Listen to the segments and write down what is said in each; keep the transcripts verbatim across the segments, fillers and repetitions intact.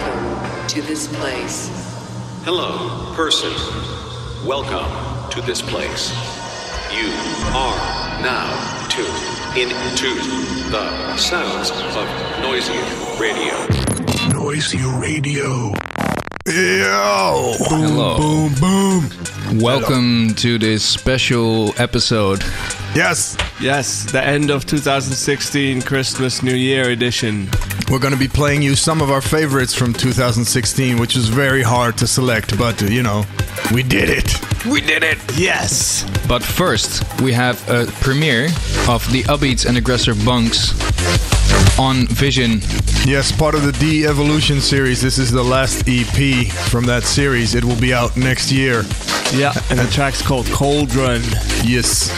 Welcome to this place. Hello, person. Welcome to this place. You are now tuned into the sounds of Noisy Radio. Noisy Radio. Yo! Boom, Hello. boom, boom. Welcome to this special episode. Yes, Yes, the end of two thousand sixteen Christmas New Year edition. we're going to be playing you some of our favorites from two thousand sixteen, which was very hard to select, but, uh, you know, we did it. We did it! Yes! But first, we have a premiere of the Upbeats and Aggressor Bunks on Vision. Yes, part of the De-Evolution series. This is the last E P from that series. It will be out next year. Yeah, and the track's called Cauldron. Yes.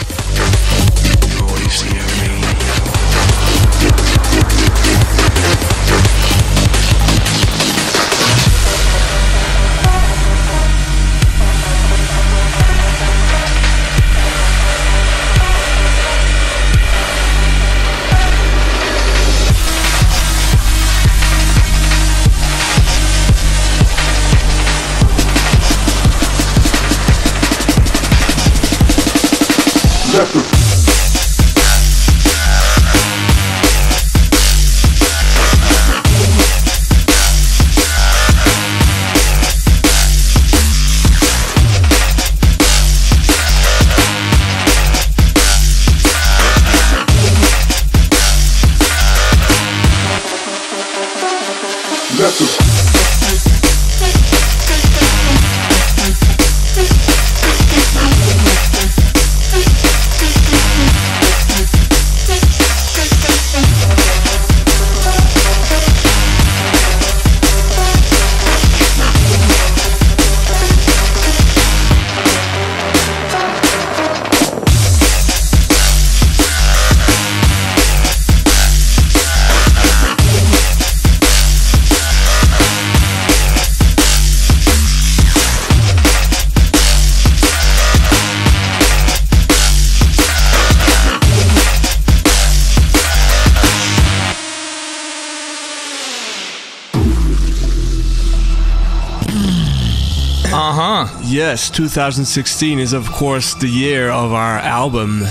Yes, two thousand sixteen is of course the year of our album,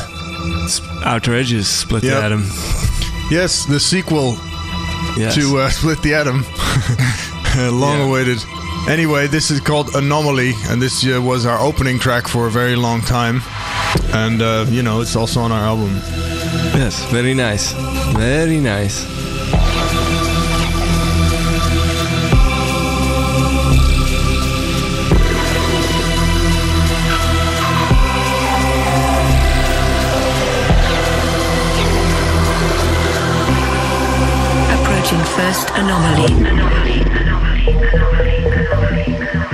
Outer Edges, Split Yep. the Atom. Yes, the sequel Yes. to uh, Split the Atom. Long Yeah. awaited. Anyway, this is called Anomaly, and this uh, was our opening track for a very long time. And, uh, you know, it's also on our album. Yes, very nice. Very nice. Approaching first anomaly. Anomaly. Anomaly. Anomaly. Anomaly.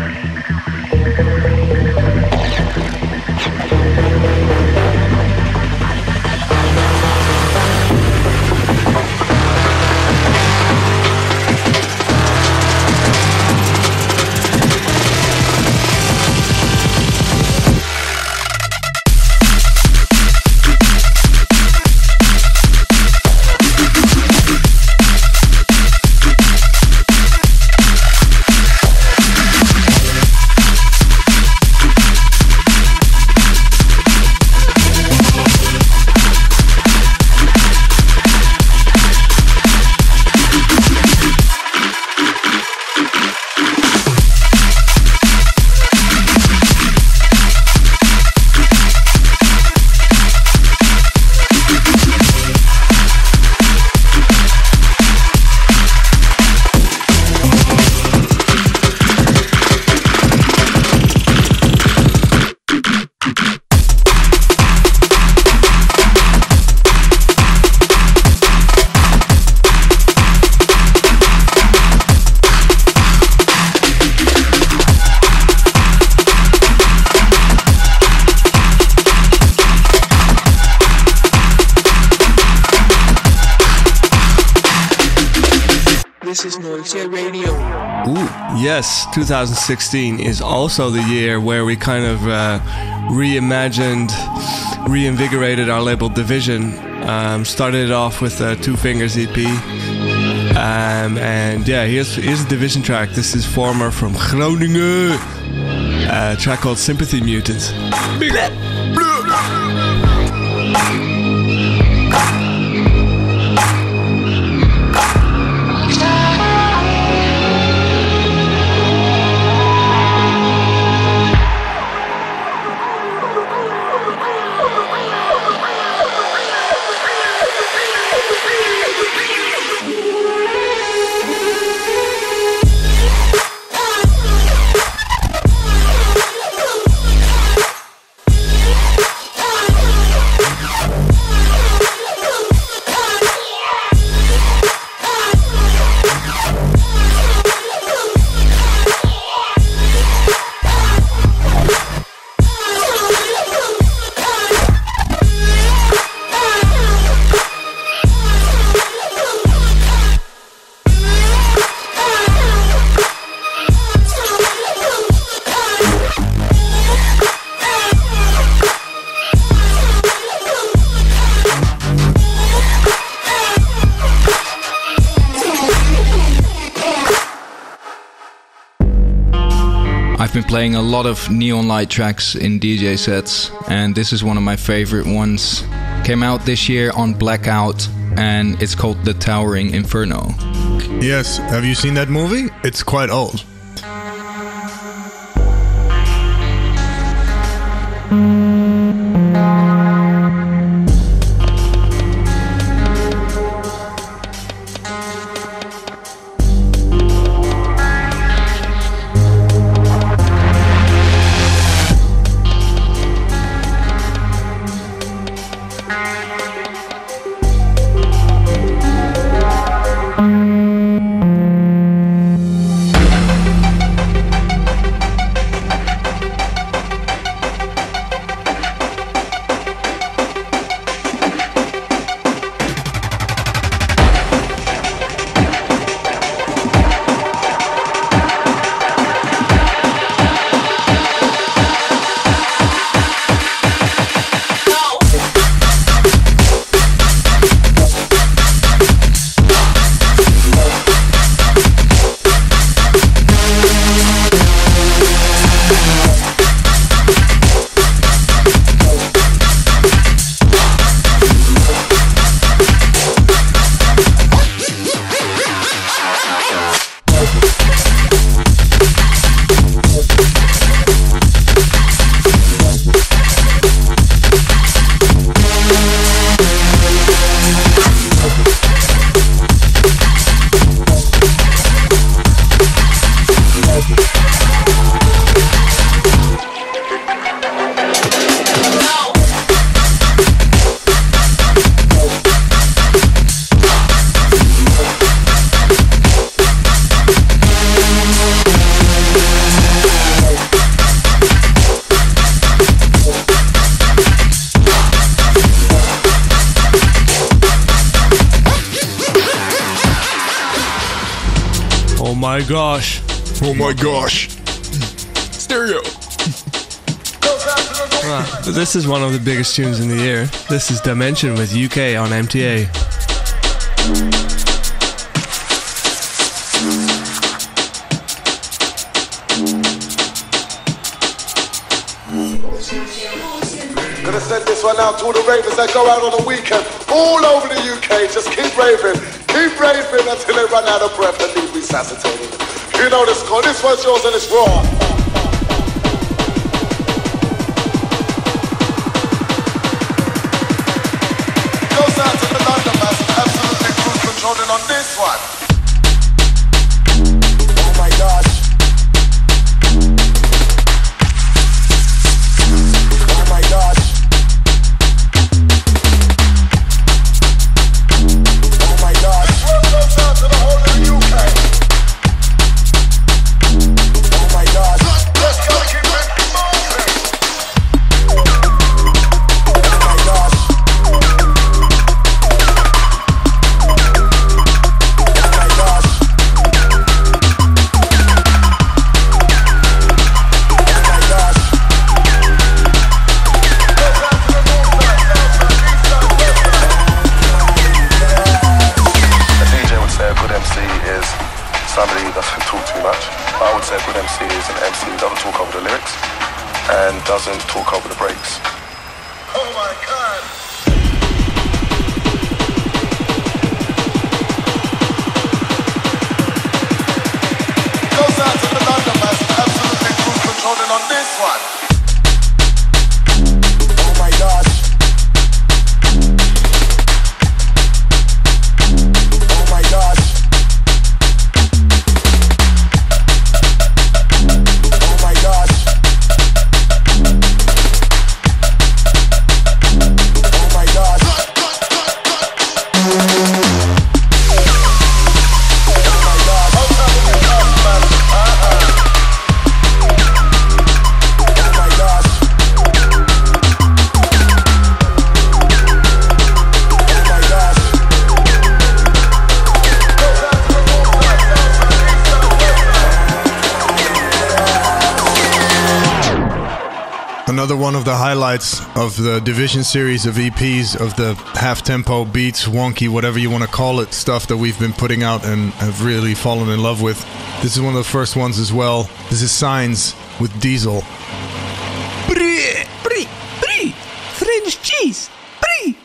This is Noisy Radio. Ooh, yes, two thousand sixteen is also the year where we kind of uh, reimagined, reinvigorated our label Division. Um, started it off with a Two Fingers E P, Um, and yeah, here's, here's a Division track. This is Former from Groningen. A track called Sympathy Mutant. Big up. Been playing a lot of neon light tracks in D J sets, and this is one of my favorite ones. Came out this year on Blackout, and it's called The Towering Inferno. Yes, have you seen that movie? It's quite old. my gosh. Oh my gosh. Stereo. Ah, this is one of the biggest tunes in the year. This is Dimension with U K on M T A. Gonna send this one out to all the ravers that go out on the weekend all over the U K. Just keep raving, keep raving until they run out of breath and leave resuscitated. You know the score. This one's yours and it's raw. Goes out to the London mass, absolutely cruise controlling on this one. Oh my gosh. Oh my gosh. Oh my gosh. This one goes out to the whole of the U K. Oh my gosh. I would say a good M C is an M C who doesn't talk over the lyrics and doesn't talk over the breaks. Oh my God! Goes out to the London man, absolutely cruise controlling on this one. Oh my gosh. Oh my gosh. Oh my gosh. Oh my gosh. Another one of the highlights of the Division series of E Ps, of the half-tempo beats, wonky, whatever you want to call it, stuff that we've been putting out and have really fallen in love with. This is one of the first ones as well. This is Signs with Diesel. Brie, brie, brie, French cheese, brie.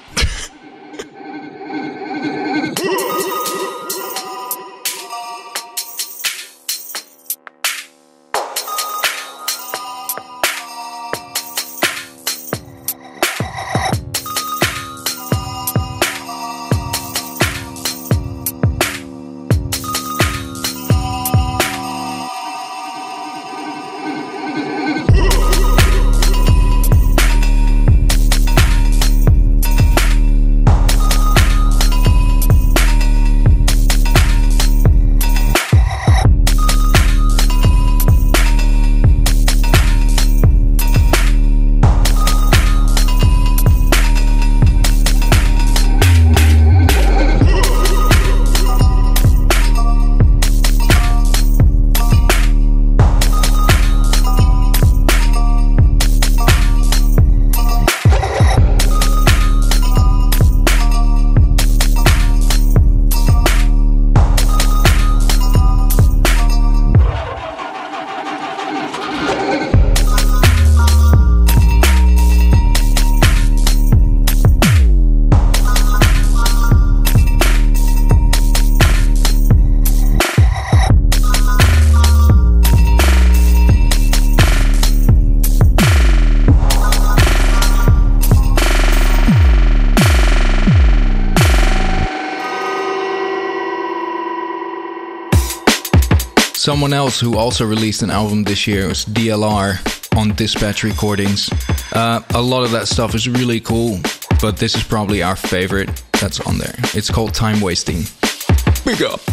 Someone else who also released an album this year was D L R on Dispatch Recordings. Uh, a lot of that stuff is really cool, but this is probably our favorite that's on there. It's called Time Wasting. Big up!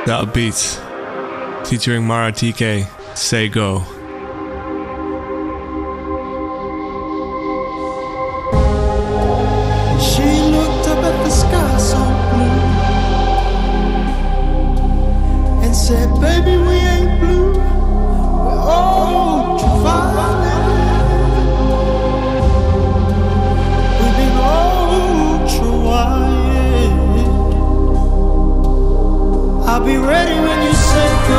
The Upbeats, featuring Mara T K, Say Go. She looked up at the sky so blue and said, baby, we ain't blue, we're ultraviolet. We've been ultra-wired. I'll be ready when you say go.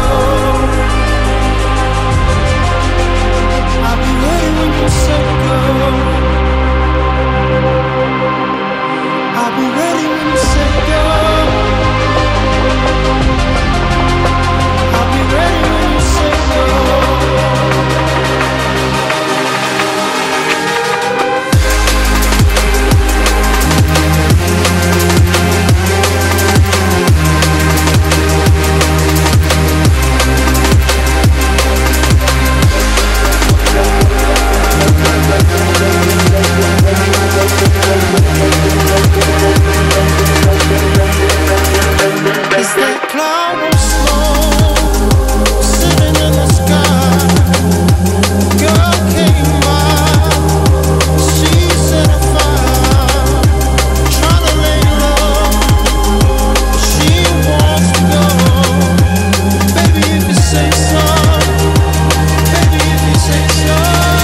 I'll be ready when you say go. I'll be ready when you say go. I'll be ready when you say go. Is that cloud of smoke sitting in the sky? Girl came by, she set a fire, trying to lay low. She wants to go, baby, if you say so. Baby, if you say so.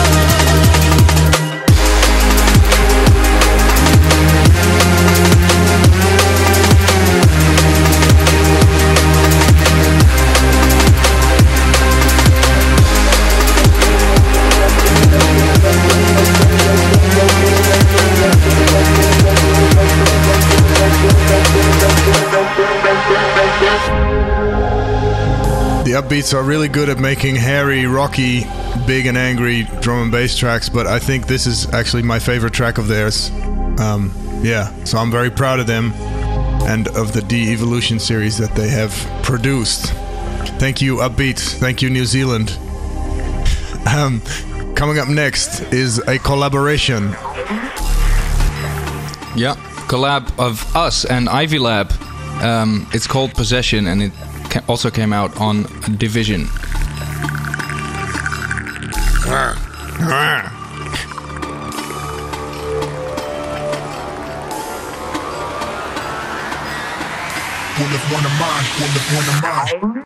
The Upbeats are really good at making hairy, rocky, big and angry drum and bass tracks, but I think this is actually my favorite track of theirs. Um, yeah, so I'm very proud of them and of the De-Evolution series that they have produced. Thank you, Upbeats. Thank you, New Zealand. Um, coming up next is a collaboration. Yeah, collab of us and Ivy Lab. Um, it's called Possession, and it ca- also came out on Division. One of one of mine, one of one of mine.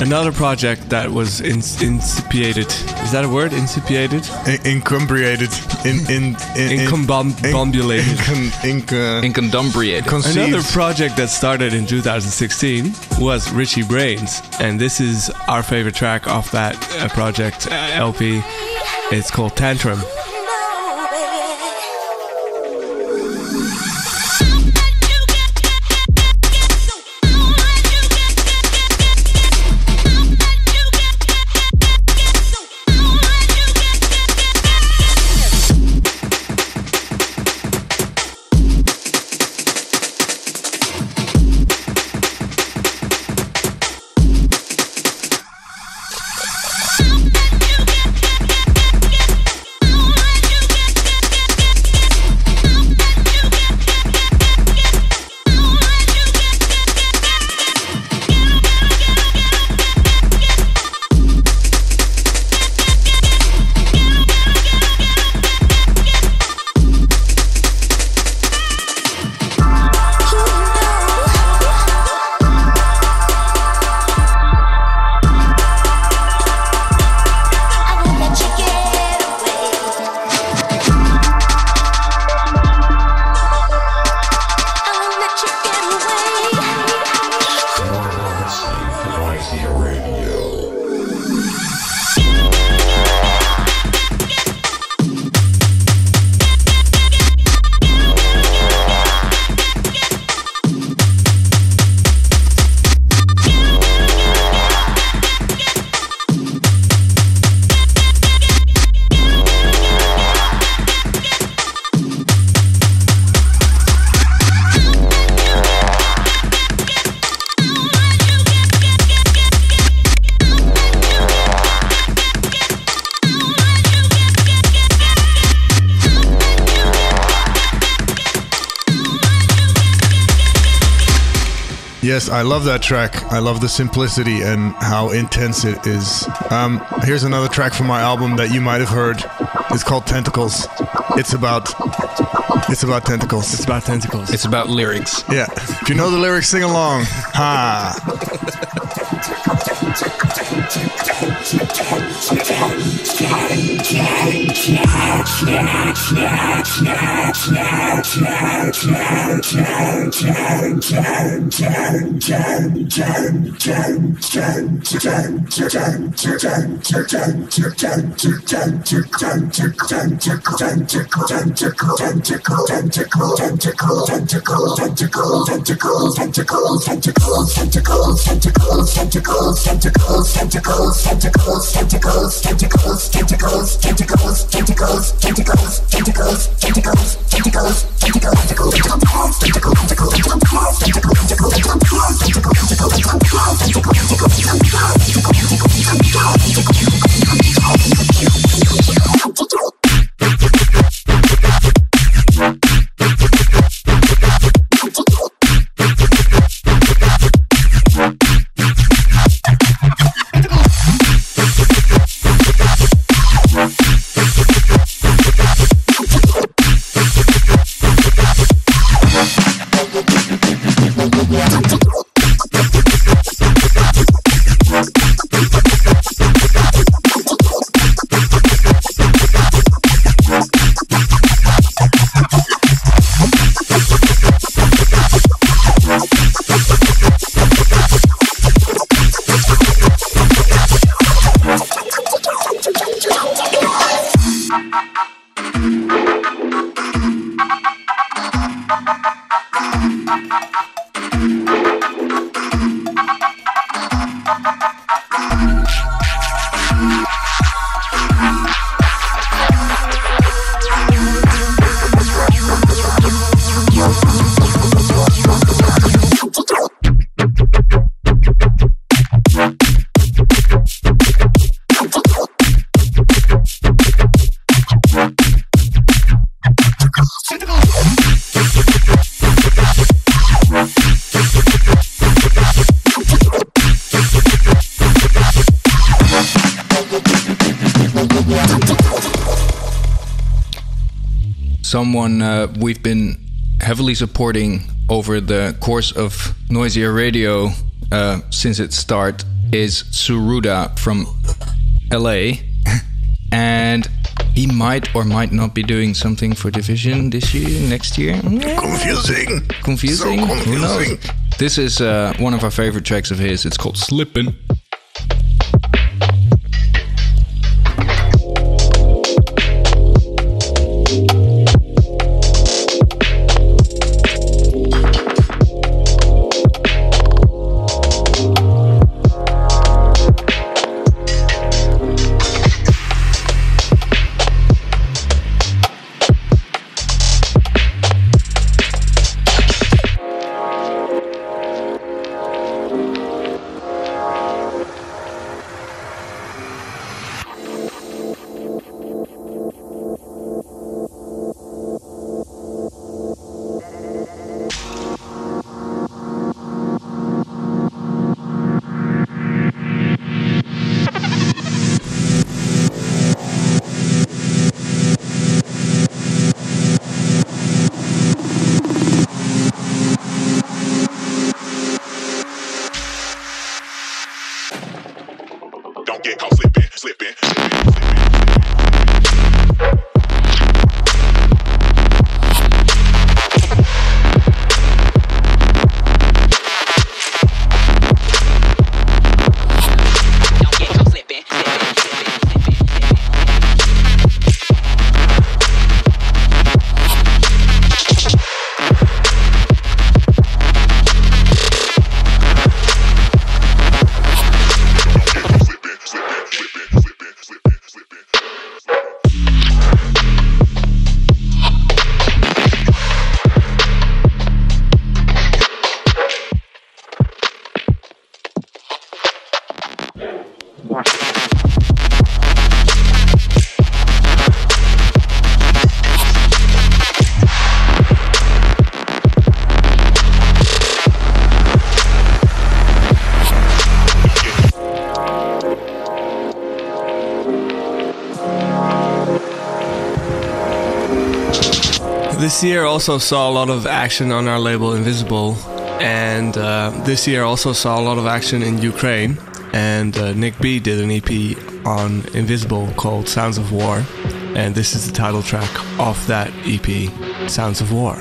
Another project that was in, incipiated. Is that a word? Incipiated? In, incumbriated. In, in, in, Incombambulated. In, in, uh, Incondumbriated. conceived. Another project that started in two thousand sixteen was Richie Brains, and this is our favorite track off that uh, project uh, L P. It's called Tantrum. Yes, I love that track. I love the simplicity and how intense it is. Um, here's another track from my album that you might have heard. It's called Tentacles. It's about it's about tentacles. It's about tentacles. It's about lyrics. Yeah. If you know the lyrics, sing along. Ha. Someone uh, we've been heavily supporting over the course of Noisier Radio uh, since its start is Suruda from L A. And he might or might not be doing something for Division this year, next year. Confusing. Confusing? So confusing. Who knows? This is uh, one of our favorite tracks of his. It's called Slippin'. This year also saw a lot of action on our label Invisible, and uh, this year also saw a lot of action in Ukraine, and uh, Nick B did an E P on Invisible called Sounds of War, and this is the title track off that E P, Sounds of War.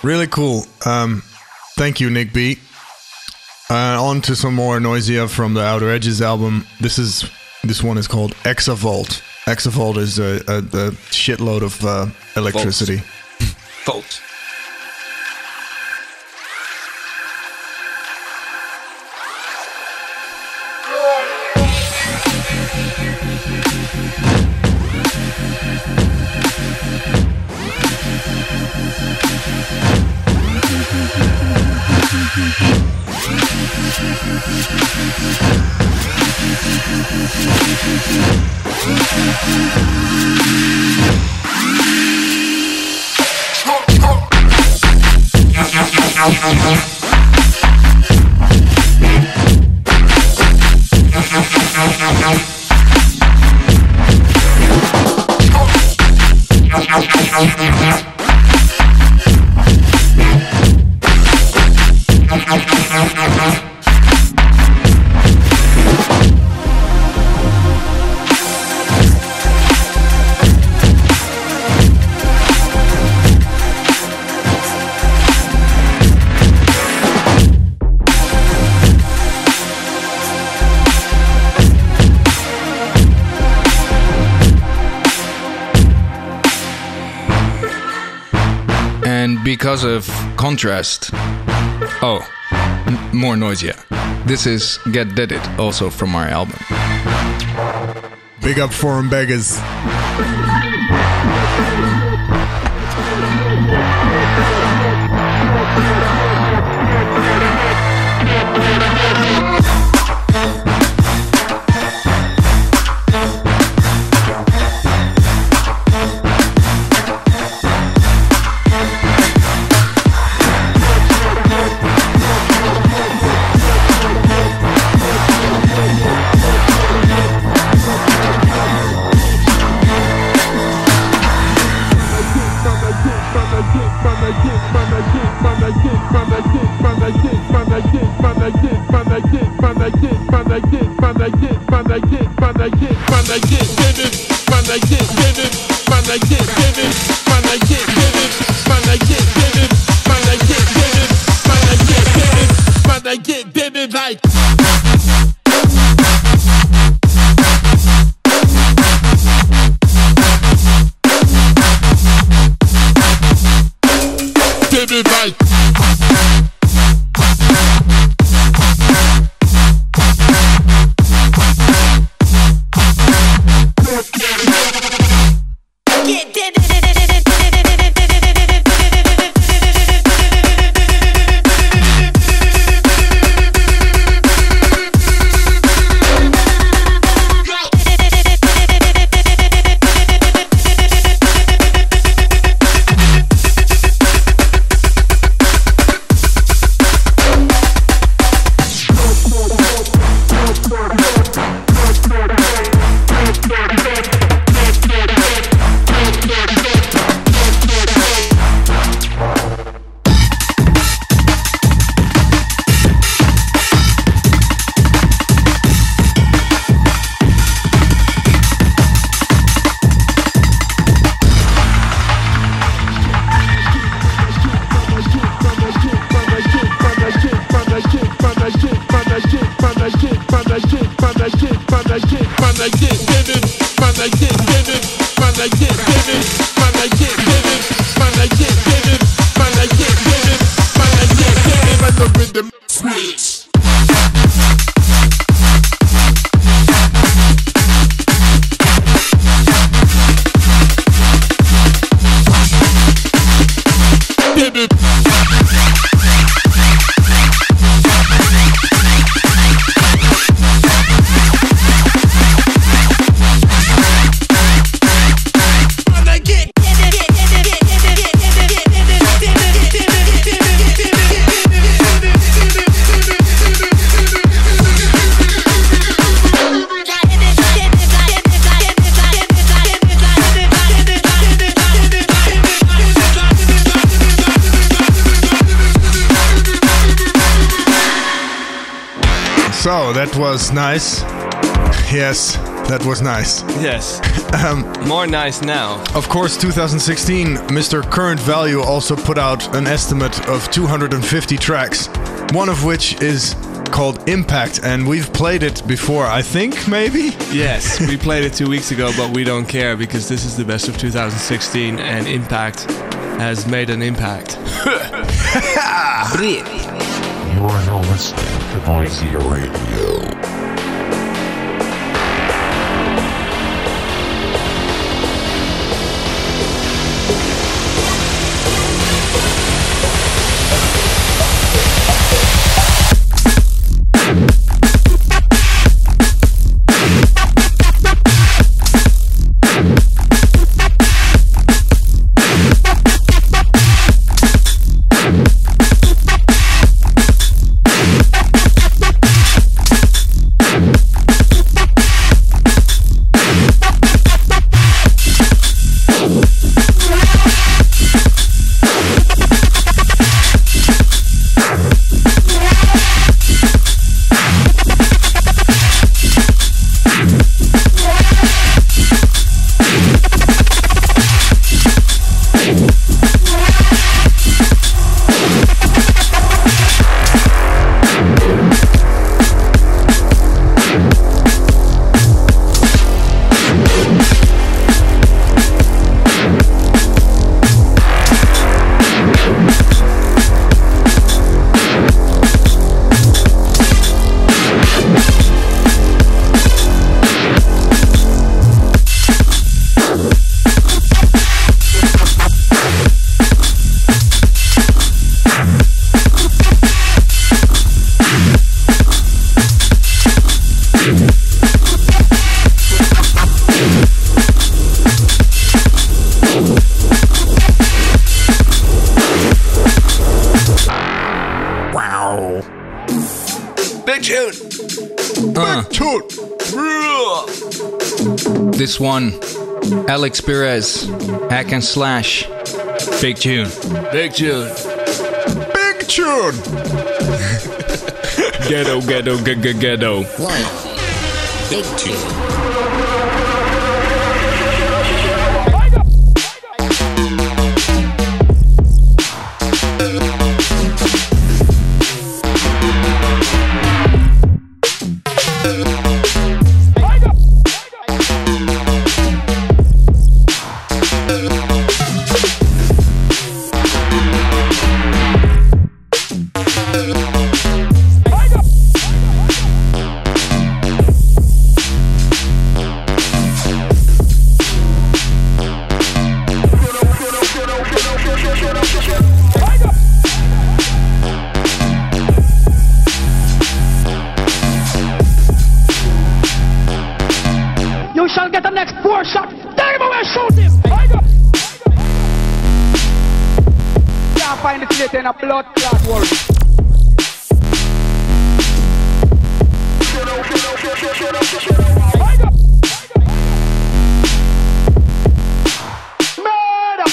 Really cool. Um, thank you, Nick B. Uh, on to some more Noisia from the Outer Edges album. This is this one is called Exavolt. Exavolt is a, a, a shitload of uh, electricity. Volts. Because of contrast. Oh, m- more Noisia. This is Get Did It, also from our album. Big up Foreign Beggars. So that was nice. Yes, That was nice. Yes. Um, More nice now. Of course, two thousand sixteen, Mister Current Value also put out an estimate of two hundred fifty tracks, one of which is called Impact, and we've played it before, I think, maybe? Yes, we played it two weeks ago, but we don't care because this is the best of two thousand sixteen and Impact has made an impact. You are now listening to Noisy Radio. This one, Alex Perez, Hack and Slash, big tune. Big tune. Big tune! Ghetto, ghetto, ghetto, ghetto. One, big tune. In a blood clot world. Murder!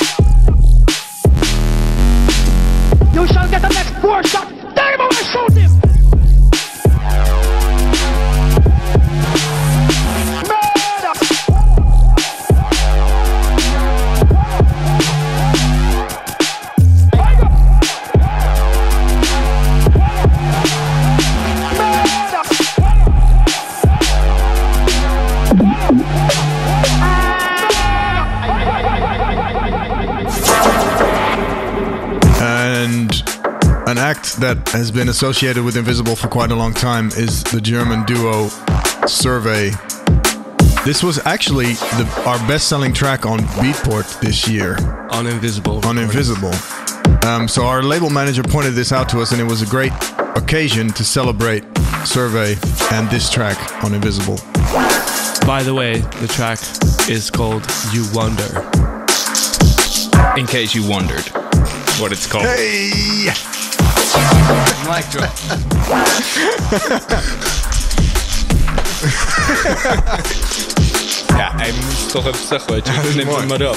You shall get the next four shot. Take him away, shoot him! An act that has been associated with Invisible for quite a long time is the German duo Survey. This was actually the, our best-selling track on Beatport this year. On Invisible. On Invisible. Um, so our label manager pointed this out to us, and it was a great occasion to celebrate Survey and this track on Invisible. By the way, the track is called You Wonder. In case you wondered what it's called. Hey! Mic drop. Ja, hij moest toch even zeggen, weet je. Dus neem hem maar op.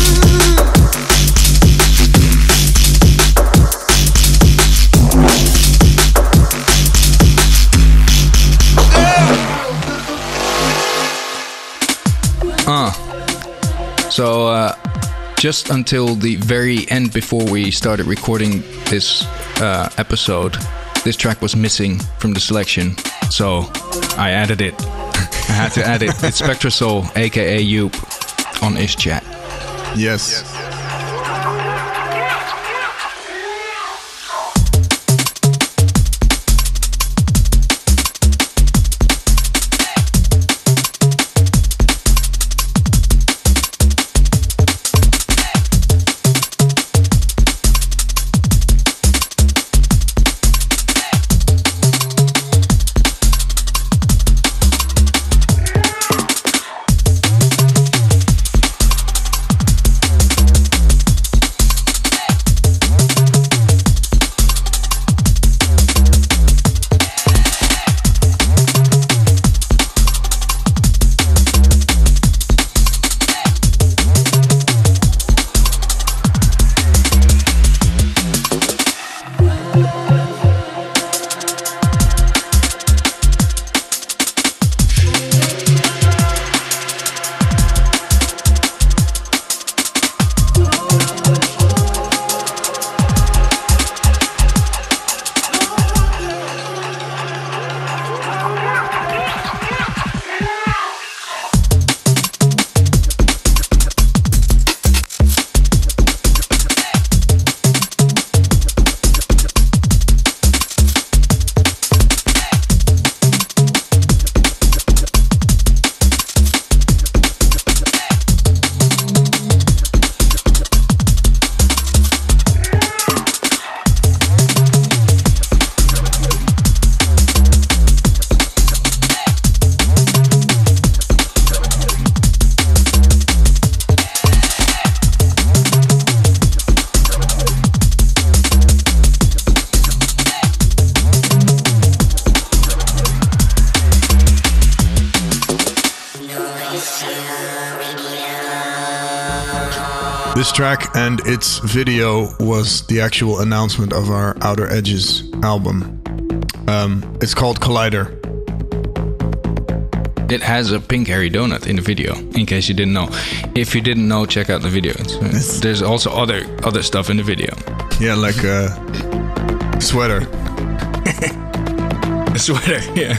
Uh, so, uh, just until the very end before we started recording this uh, episode, this track was missing from the selection, so I added it. I had to add it. It's Spectrasoul, aka Yoop, on IshChat. Yes. This track and its video was the actual announcement of our Outer Edges album. Um, it's called Collider. It has a pink hairy donut in the video, in case you didn't know. If you didn't know, check out the video. It's, uh, there's also other other stuff in the video. Yeah, like a sweater. A sweater, yeah.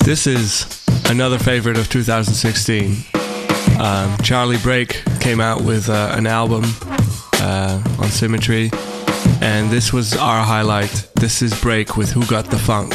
This is another favorite of two thousand sixteen. Um, Charlie Brake came out with uh, an album uh, on Symmetry, and this was our highlight. This is Brake with Who Got the Funk.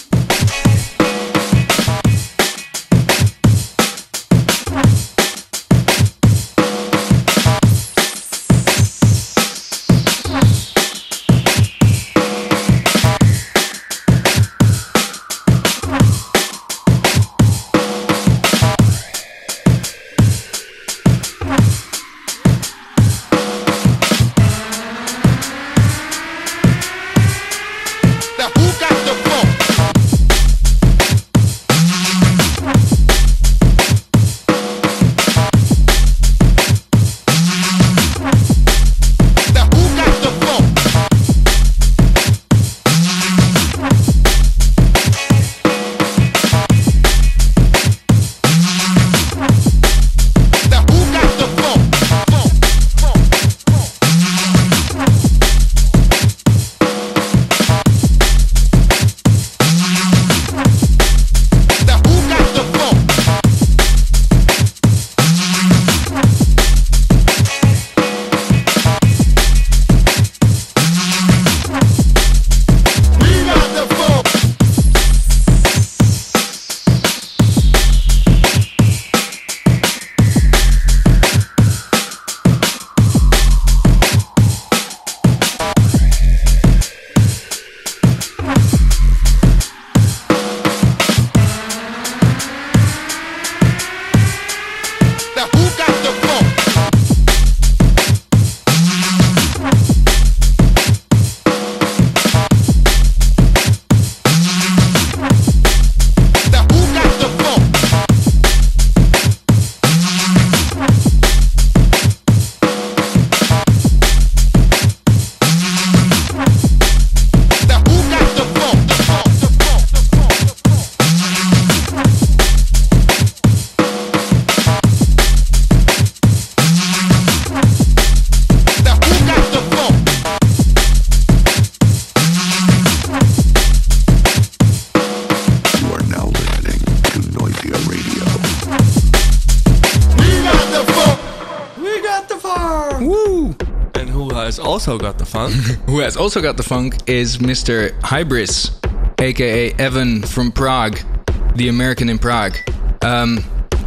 Also got the funk. Who has also got the funk is Mister Hybris, aka Evan from Prague, the American in Prague. Um,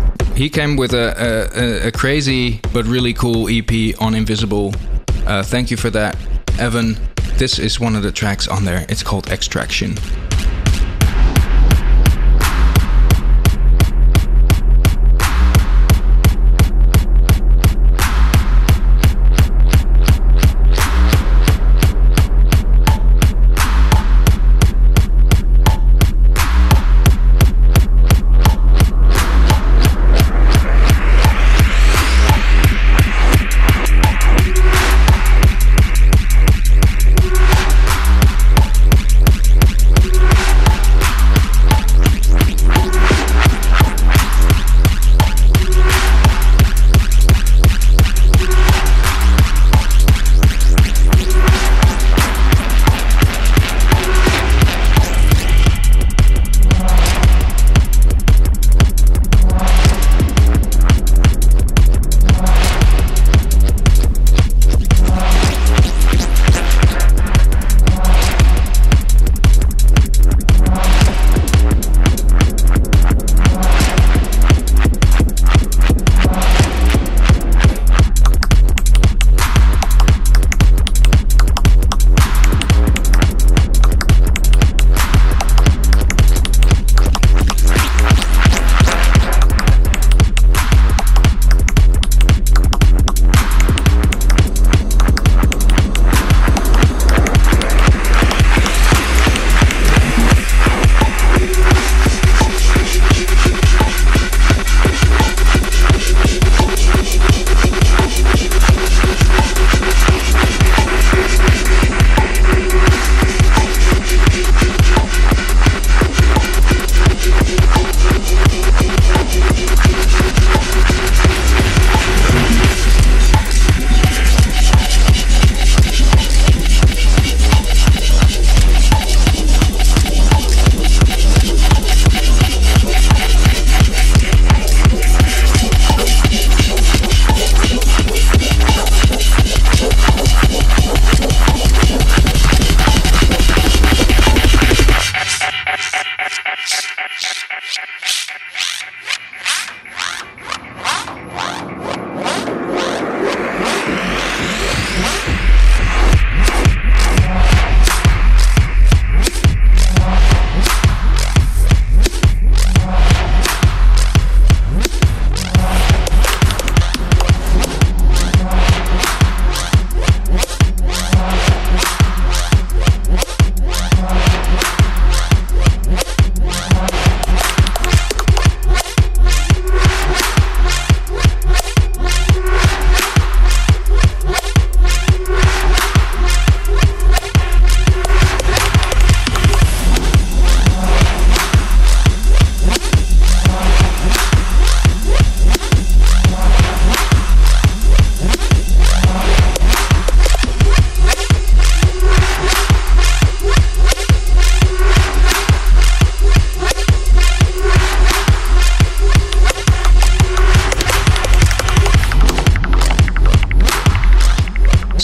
he came with a, a, a crazy but really cool E P on Invisible. Uh, thank you for that, Evan. This is one of the tracks on there. It's called Extraction.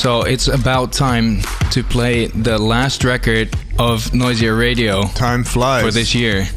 So it's about time to play the last record of Noisier Radio. Time flies. For this year.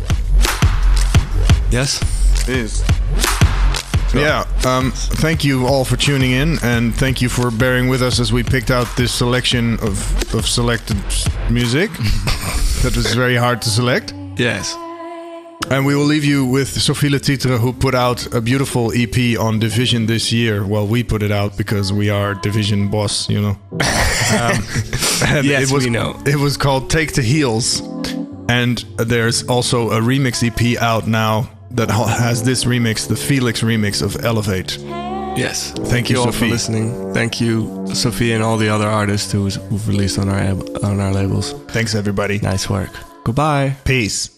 Yes. It is. Yeah, um, thank you all for tuning in, and thank you for bearing with us as we picked out this selection of, of selected music. That was very hard to select. Yes. And we will leave you with Sophie Le Titre, who put out a beautiful E P on Division this year. Well, we put it out because we are Division boss, you know. um, and yes, it was, we know. It was called Take the Heels. And there's also a remix E P out now that has this remix, the Felix remix of Elevate. Yes. Thank, Thank you, you all Sophie. for listening. Thank you, Sophie, and all the other artists who's, who've released on our on our labels. Thanks, everybody. Nice work. Goodbye. Peace.